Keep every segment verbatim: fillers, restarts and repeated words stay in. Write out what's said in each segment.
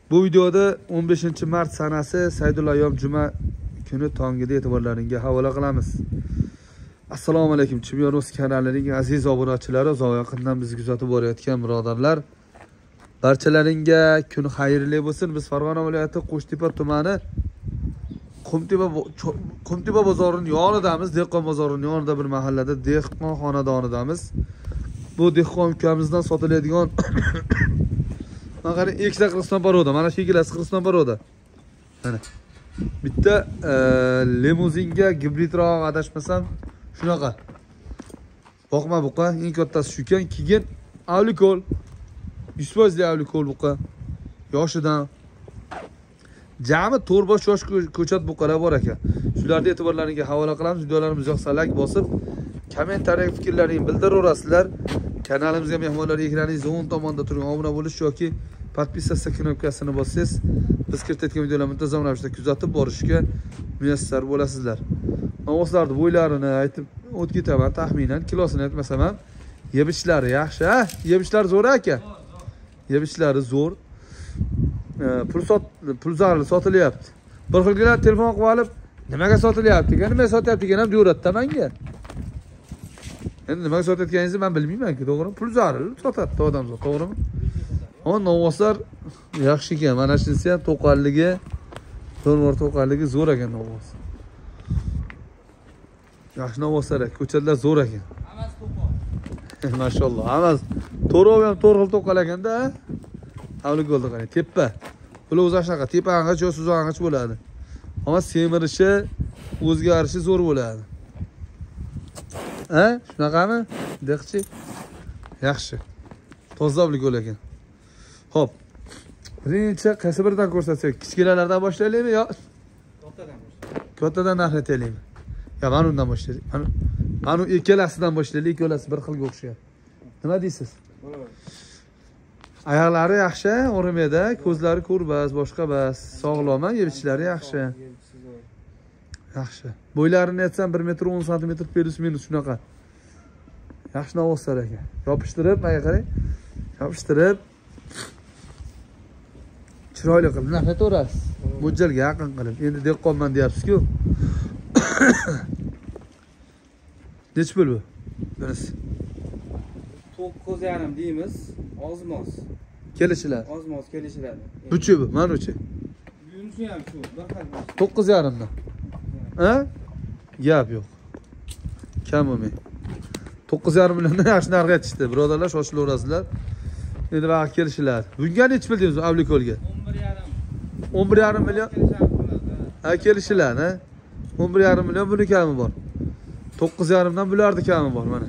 Bu videoda o'n beshinchi mart sanasi Saydulla ayyom juma kuni tongida e'tiborlaringizga havola qilamiz. Assalomu alaykum Chimyon.uz kanalining aziz obunachilari, uzoq yaqindan bizni kuzatib borayotgan birodarlar. Barchalaringga kun xayrli bo'lsin. Biz Farg'ona viloyati Qo'shtepa tumani Qumtepa Qumtepa bozorining yonidamiz, dehqon bozorining yonida bir mahallada dehqon xonadonidamiz. Bu dehqon ukamizdan sotiladigan mana ikkita Qirg'iziston paroda, mana shu ikkilasi Qirg'iziston paroda. Mana bitta limuzinga gibridroq adashmasam shunaqa. Boqma buqa, eng kattasi shukan, keyin avlikol yuz foiz avlikol buqa. Yoshidan jami to'rt bosh yosh ko'chat buqalar bor ekan. Shularni e'tiborlaringizga havola qilamiz. Videolarimiz yoqsa like bosib, kommentariya fikrlaringizni bildiraverasizlar. Kanalimizga mehmonlar ekraningiz o'ng tomonda turgan obuna bo'lish yoki podpisatsiya knopkasini bossangiz, biz kiritayotgan videolarni muntazam ravishda kuzatib borishga muyassar bo'lasizlar. Ovozlarni bo'ylarini aytib o'tib ketaman, taxminan kilosini aytmasam ham. Yebishlari yaxshi, ha? Yebishlari zo'r aka. Yebishlari zo'r. Pul sot pul zarli sotilyapti. Bir xilgilar telefon qilib olib, nimaga sotilyapti degan, nima sotyapti degan ham deyapti menga. Endi nimaga sotayotganingizni men bilmayman-ku, to'g'rimi? Pul zarli sotadi odamzod, to'g'rimi? O'n novvoslar yaxshi ekan. Mana shunisi ham to'qanligi, to'rmor to'qanligi zo'r ekan novvos. Yaxshi novvoslar, ko'chatlar zo'r ekan. Hammasi to'qon. Mashalloh, hammasi to'rov ham to'rt xil to'qal ekanda. Avlik bo'ldi qarang, tepa. Pul o'zi shunaqa, tepang'ich yo suzang'ich bo'ladi. Ammo semirishi, o'zgarishi zo'r bo'ladi. Ha? Shunaqami? Deqchi. Yaxshi. Toza avlik bo'lagan. Hop. Birinchi qaysi biridan ko'rsatsak, kichkinalardan boshlaylikmi yo kattadan boshlaylik? Kattadan narx aytaylikmi? Ya mana undan boshlaylik. Mana mana ikkalasidan boshlaylik, ikkalasi bir xilga o'xshayapti. Nima deysiz? Oyoqlari yaxshi, o'rimeda, ko'zlari ko'rbas, boshqa bas, sog'lom, yebishlari yaxshi. Yaxshi. Bo'ylarini aytsam bir metr o'n santimetr plus minus shunaqa. Yaxshi novvoslar ekan. Yopishtirib, mana qarang. Yopishtirib chiroyli qilib nafataverasiz. Mo'ljalga yaqin qilib. Endi dehqonman deyapsiz-ku. Nech pul bu? Bunisi to'qqiz yarim deymiz. Ozmoz. Kelishilar. Ozmoz kelishiladi. Buchi bu, manuchi. Bunisi ham shu, bir xil. to'qqiz yarim dan. Ha? Gap yo'q. Kam bo'lmay. to'qqiz yarim milliondan yaxshi narx aytishdi. Birodarlar, shoshilaverasizlar. Endi vaqt kelishiladi. Bunga nech pul deymiz avlikolga? o'n bir yarim million. Ha, kelishiladi, ha? o'n bir yarim million buni kami bor. to'qqiz yarim dan bularni kami bor mana.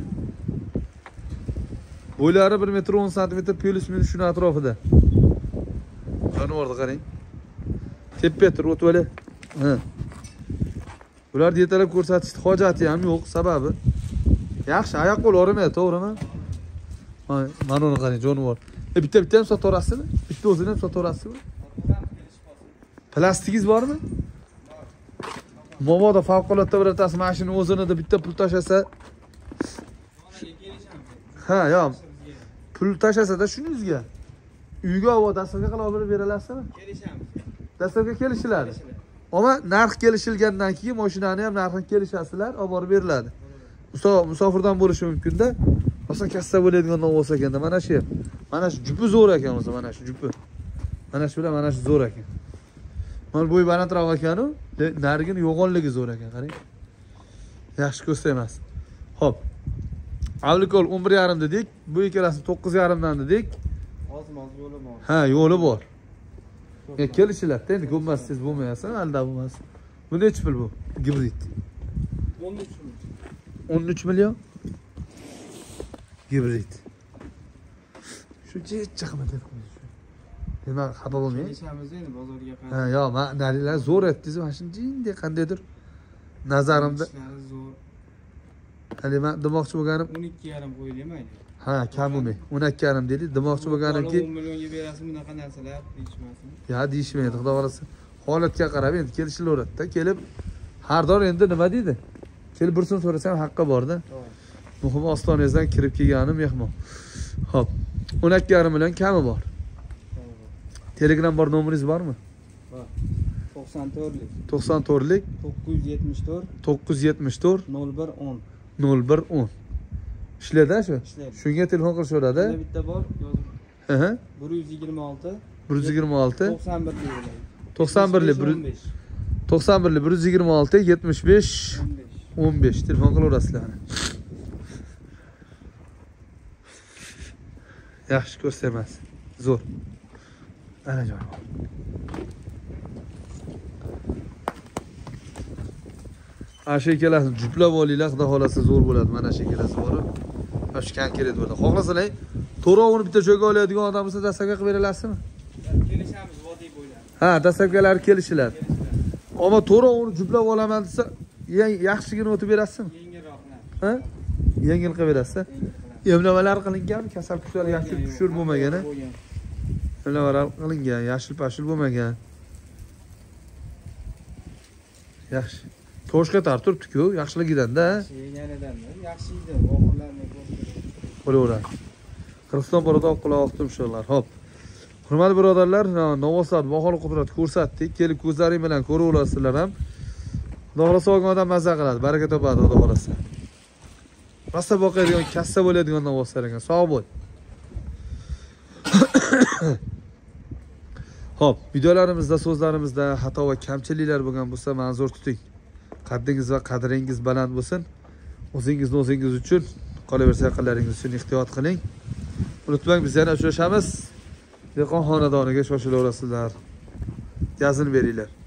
Bo'ylari bir metr o'n santimetr plus minus shuni atrofida. Jonivorni qarang. Tepetr o'tvola. Ha. Bular detalab ko'rsatishni hojati ham yo'q, sababi yaxshi, oyoq qo'l o'rmaydi, to'g'rimi? Mana uni qarang, jonivor. E bitta bitta ham sotaverasizmi? Bitta o'zini ham sotaverasizmi? Plastikingiz bormi? Momoda favqulodda birortasi mashina o'zinida bitta pul tashasa, ha, yo. Pul tashasa-da shuningizga. Uyga havo dasturga qilib olib beralasizmi? Kelishamiz. Dasturga kelishiladi. Ammo narx kelishilgandan keyin mashinani ham narxini kelishasizlar, olib borib beriladi. Musofirdan bo'lishi mumkin-da. Masalan, kassa bo'ladigan novvos ekanda, mana shu. Mana shu jupi zo'r ekan o'zi, mana shu jupi. Mana shu bilan mana shu zo'r ekan. Mana bo'y balandroq ekan-u, narigini yo'g'onligi zo'r ekan, qarang. Yaxshi ko'sa emas. Xo'p. Avlikol o'n bir yarim dedik, bu ikkalasi to'qqiz yarim dan dedik. Ozmoz yo'li bor. Ha, yo'li bor. E kelishiladi, endi ko'pmasiz bo'lmayapsan, alda bo'lmas. Bu nech pul bu? Gibrid. o'n uch million. o'n uch million. Gibrid. Shu jichcha qilma deb qo'yish. Nima xafa bo'lmang. Kelishamiz endi bozorga qarab. Ha, yo, men narilar zo'r aytdingiz, mana shu jindek qandaydir nazarimda. Zo'r. Hali men demoqchi bo'lganim o'n ikki yarim qo'yilaymaydi. Ha, kam bo'lmay. o'n ikki yarim dedi. Demoqchi bo'lganimki o'n millionga berasiz bunaqa narsalar deyishmasin. Ya, deyishmaydi, xudo xolasa. Holatga qarab endi kelishilaveradi-da. Kelib har doim endi nima deydi? Kelib bir so'm so'rasam haqqi bor-da. Muhimi ostonangizdan kirib kelgani mehmon. Xo'p. o'n ikki yarim million kami bor. Telegram bor nomeringiz bormi? Bor. to'qson to'rtlik to'qson to'rtlik to'qqiz yuz yetmish to'rt to'qqiz yuz yetmish to'rt nol bir o'n. nol bir o'n. Ishlaydi shu? Ishlaydi. Shunga telefon qilishaveradi. Yana bitta bor, yozib. Hı hı. bir yuz yigirma olti bir yuz yigirma olti to'qson bir lik. to'qson bir lik to'qson bir lik bir yuz yigirma olti yetmish besh o'n besh telefon qilaverasizlar. Yaxshi ko'rsamas. Zo'r. Ana joy. Asha ikkalasi juplab olinglar, xudo xolasa zo'r bo'ladi. Mana shu ikkalasi bor. Shu kan kerak bo'ladi. Xohlasalar, to'rovini bitta joyga oladigan odam bo'lsa, dastlabki qilib beralasizmi? Kelishamiz vodiy bo'ylab. Ha, dastlabkilar kelishiladi. Ammo to'rovini juplab olaman desa, yaxshigina o'tib berasizmi? Yengilroqlar. Ha? Yengil qilib berasiz. Emlamalar qilinganmi? Kasal kuchlar yaxshi tushur bo'lmagan, ha? Emlamalar qilingan, yashil-pashil bo'lmagan. Yaxshi. Toshga tar turibdi-ku, yaxshiligidan-da. Yeganidan-da, yaxshi edi. Oxirlarni ko'rib. Bo'laveradi. Qirg'iziston borada quloq tumsholar. Hop. Hurmatli birodarlar, Novosad baholi qudrat ko'rsatdik. Kelib ko'zlaring bilan ko'raverasizlar ham. Xudo xolasa olgan odam mazza qiladi, baraka topadi, xudo xolasa. Rosa boqadigan, kassa bo'ladigan Novosad ekan. Sog' bo'l. Hop, videolarimizda, so'zlarimizda xato va kamchiliklar bo'lgan bo'lsa, ma'zur tuting. Qaddingiz va qadringiz baland bo'lsin. O'zingizni o'zingiz uchun, qolaversa yaqinlaringiz uchun ehtiyot qiling. Unutmang, biz yana uchrashamiz. Dehqon xonadoniga shoshilaverasizlar. Yazini beringlar.